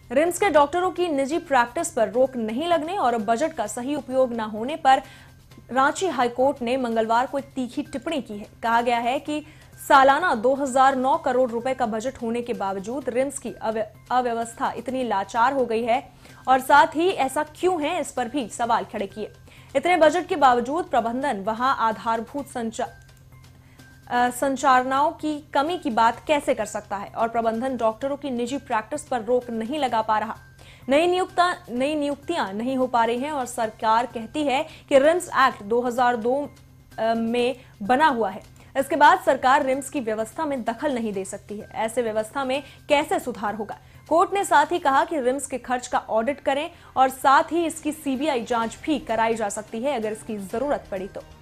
RIMS के डॉक्टरों की निजी प्रैक्टिस पर रोक नहीं लगने और बजट का सही उपयोग न होने पर रांची हाईकोर्ट ने मंगलवार को एक तीखी टिप्पणी की है। कहा गया है कि सालाना 2009 करोड़ रुपए का बजट होने के बावजूद रिम्स की अव्यवस्था इतनी लाचार हो गई है और साथ ही ऐसा क्यों है, इस पर भी सवाल खड़े किए। इतने बजट के बावजूद प्रबंधन वहां आधारभूत संचालनाओं की कमी की बात कैसे कर सकता है और प्रबंधन डॉक्टरों की निजी प्रैक्टिस पर रोक नहीं लगा पा रहा। नई नियुक्तियां नहीं हो पा रही हैं और सरकार कहती है कि रिम्स एक्ट 2002 में बना हुआ है। इसके बाद सरकार रिम्स की व्यवस्था में दखल नहीं दे सकती है। ऐसे व्यवस्था में कैसे सुधार होगा? कोर्ट ने साथ ही कहा कि रिम्स के खर्च का ऑडिट करें और साथ ही इसकी सीबीआई जांच भी कराई जा सकती है अगर इसकी जरूरत पड़ी तो।